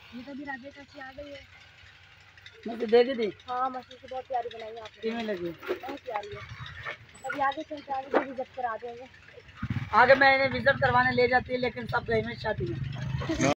ये तो भी राधे चाची आ गई है। मुझे देगी दी। हाँ मछली से बहुत प्यारी बनाई है आपने। कितनी लगी? बहुत प्यारी है। अभी आगे चलते आगे भी विजिट करा देंगे। आगे मैं इन्हें विजिट करवाने ले जाती है, लेकिन सब गए में शादी में।